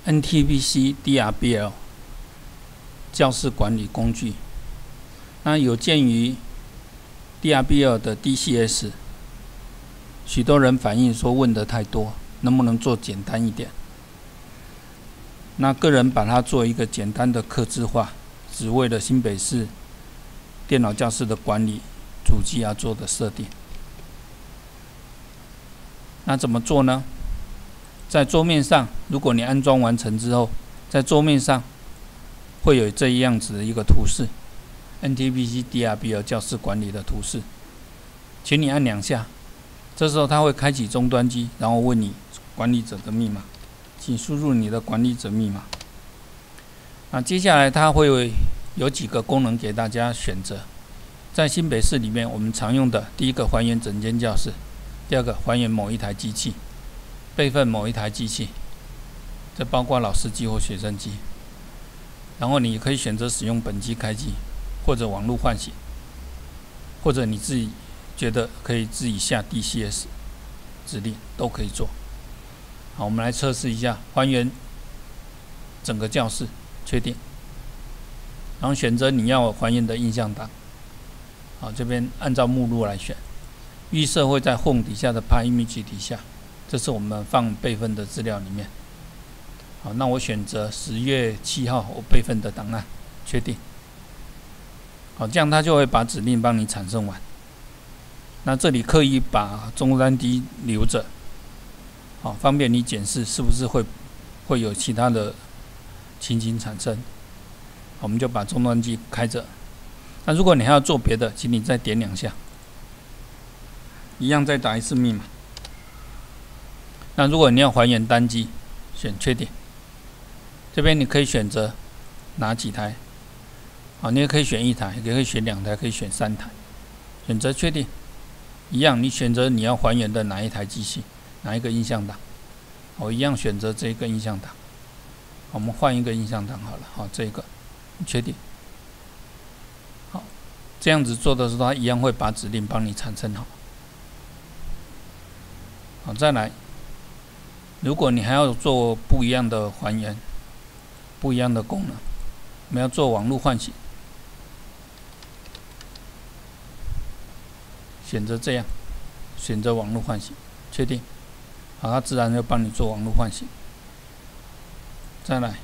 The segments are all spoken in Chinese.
NTPC DRBL 教室管理工具。那有鉴于 DRBL 的 DCS， 许多人反映说问的太多，能不能做简单一点？那个人把它做一个简单的客制化，只为了新北市电脑教室的管理主机要做的设定。那怎么做呢？在桌面上，如果你安装完成之后，在桌面上会有这样子的一个图示 ，NTPC DRBL 教室管理的图示，请你按2下，这时候它会开启终端机，然后问你管理者的密码，请输入你的管理者密码。那接下来它会有几个功能给大家选择，在新北市里面我们常用的第一个还原整间教室，第二个还原某一台机器。备份某一台机器，这包括老师机或学生机。然后你可以选择使用本机开机，或者网络唤醒，或者你自己觉得可以自己下 DCS 指令都可以做。好，我们来测试一下，还原整个教室，确定，然后选择你要还原的印象档。好，这边按照目录来选，预设会在 Home 底下的 Part Image 底下。这是我们放备份的资料里面。好，那我选择10月7号我备份的档案，确定。好，这样它就会把指令帮你产生完。那这里刻意把终端机留着，好，方便你检视是不是会有其他的情形产生。我们就把终端机开着。那如果你还要做别的，请你再点2下，一样再打一次密码。那如果你要还原单机，选确定。这边你可以选择哪几台，好，你也可以选1台，也可以选2台，可以选3台，选择确定。一样，你选择你要还原的哪一台机器，哪一个印象档，我一样选择这个印象档。我们换一个印象档好了，好，这个确定。好，这样子做的时候，它一样会把指令帮你产生好。好，再来。如果你还要做不一样的还原，不一样的功能，我们要做网络唤醒，选择这样，选择网络唤醒，确定，好，它自然就帮你做网络唤醒。再来，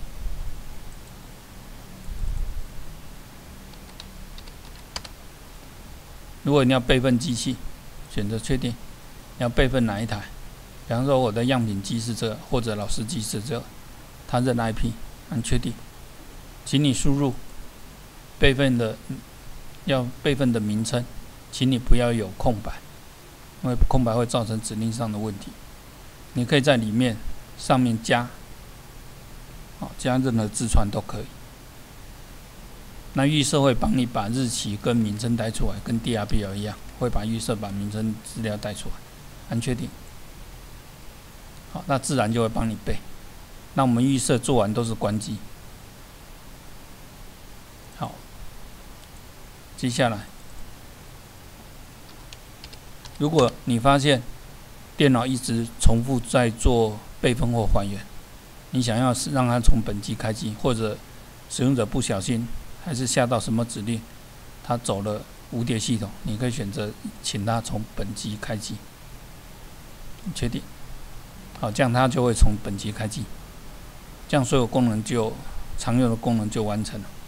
如果你要备份机器，选择确定，你要备份哪一台？比方说我的样品机是这个，或者老师机是这个，它认 IP， 按确定，请你输入备份的名称，请你不要有空白，因为空白会造成指令上的问题。你可以在里面上面加，加任何字串都可以。那预设会帮你把日期跟名称带出来，跟 DRBL 一样，会把预设把名称资料带出来，按确定。好，那自然就会帮你背。那我们预设做完都是关机。好，接下来，如果你发现电脑一直重复在做备份或还原，你想要让它从本机开机，或者使用者不小心还是下到什么指令，它走了无碟系统，你可以选择请它从本机开机，确定。好，这样它就会从本机开机，这样所有功能常用的功能就完成了。